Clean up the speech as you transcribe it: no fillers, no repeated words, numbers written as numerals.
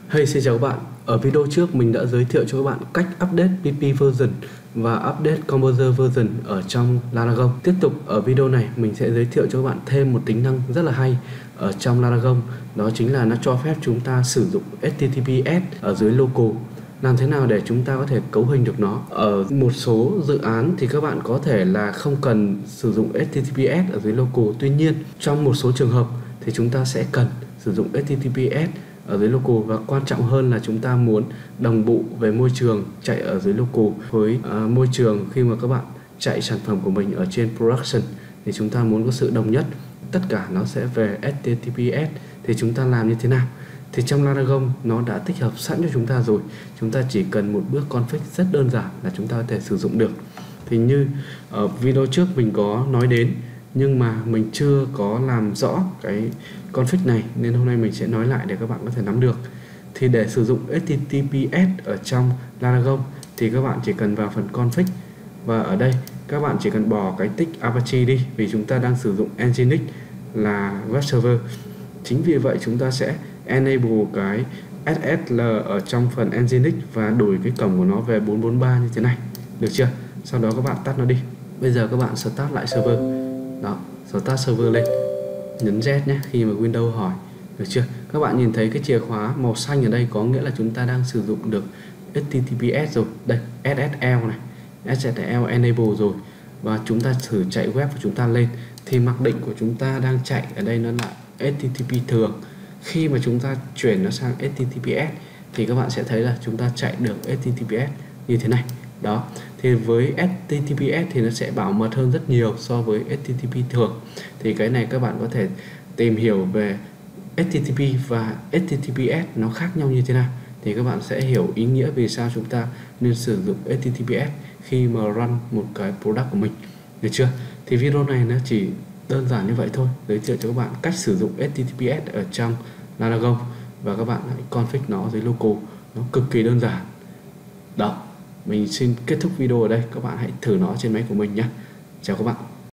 Hey, xin chào các bạn. Ở video trước mình đã giới thiệu cho các bạn cách update PP version và update Composer version ở trong Laragon. Tiếp tục ở video này mình sẽ giới thiệu cho các bạn thêm một tính năng rất là hay ở trong Laragon. Đó chính là nó cho phép chúng ta sử dụng HTTPS ở dưới local. Làm thế nào để chúng ta có thể cấu hình được nó? Ở một số dự án thì các bạn có thể là không cần sử dụng HTTPS ở dưới local. Tuy nhiên trong một số trường hợp thì chúng ta sẽ cần sử dụng HTTPS ở dưới local, và quan trọng hơn là chúng ta muốn đồng bộ về môi trường chạy ở dưới local với môi trường khi mà các bạn chạy sản phẩm của mình ở trên production, thì chúng ta muốn có sự đồng nhất, tất cả nó sẽ về HTTPS. Thì chúng ta làm như thế nào? Thì trong Laragon nó đã tích hợp sẵn cho chúng ta rồi, chúng ta chỉ cần một bước config rất đơn giản là chúng ta có thể sử dụng được. Thì như ở video trước mình có nói đến, nhưng mà mình chưa có làm rõ cái config này, nên hôm nay mình sẽ nói lại để các bạn có thể nắm được. Thì để sử dụng HTTPS ở trong Laragon thì các bạn chỉ cần vào phần config, và ở đây các bạn chỉ cần bỏ cái tích Apache đi, vì chúng ta đang sử dụng Nginx là web server. Chính vì vậy chúng ta sẽ enable cái SSL ở trong phần Nginx và đổi cái cổng của nó về 443 như thế này, được chưa? Sau đó các bạn tắt nó đi. Bây giờ các bạn start lại server. Đó, start server lên, nhấn Z nhé khi mà Windows hỏi, được chưa? Các bạn nhìn thấy cái chìa khóa màu xanh ở đây có nghĩa là chúng ta đang sử dụng được HTTPS rồi. Đây, SSL này, SSL enable rồi. Và chúng ta thử chạy web của chúng ta lên thì mặc định của chúng ta đang chạy ở đây nó là HTTP thường. Khi mà chúng ta chuyển nó sang HTTPS thì các bạn sẽ thấy là chúng ta chạy được HTTPS như thế này. Đó, thì với HTTPS thì nó sẽ bảo mật hơn rất nhiều so với HTTP thường. Thì cái này các bạn có thể tìm hiểu về HTTP và HTTPS nó khác nhau như thế nào, thì các bạn sẽ hiểu ý nghĩa vì sao chúng ta nên sử dụng HTTPS khi mà run một cái product của mình, được chưa? Thì video này nó chỉ đơn giản như vậy thôi, giới thiệu cho các bạn cách sử dụng HTTPS ở trong Laragon, và các bạn hãy config nó dưới local, nó cực kỳ đơn giản. Đó, mình xin kết thúc video ở đây, các bạn hãy thử nó trên máy của mình nhé. Chào các bạn.